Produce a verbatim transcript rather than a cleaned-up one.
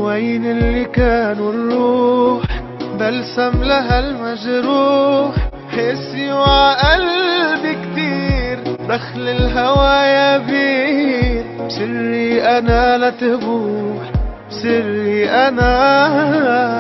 وين اللي كانوا الروح بلسم لها المجروح، حسي وعقلبي كتير دخل الهوايا بير، سري أنا لا تبوح، سري أنا